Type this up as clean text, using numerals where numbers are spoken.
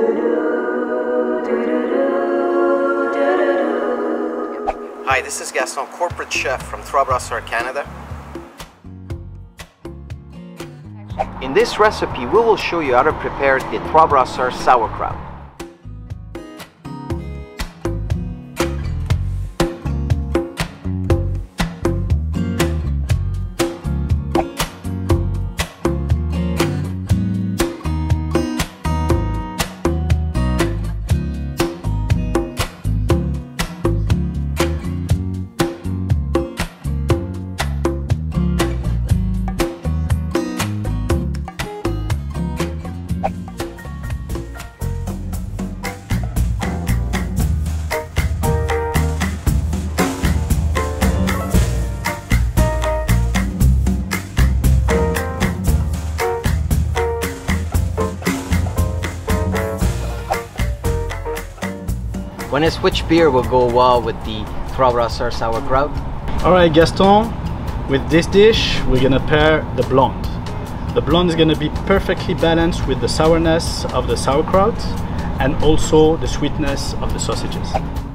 Hi, this is Gaston, corporate chef from Trois Brasseurs, Canada. In this recipe, we will show you how to prepare the Trois Brasseurs sauerkraut. Wanis, which beer will go well with the Trois Brasseurs sauerkraut? Alright Gaston, with this dish we're gonna pair the blonde. The blonde is gonna be perfectly balanced with the sourness of the sauerkraut and also the sweetness of the sausages.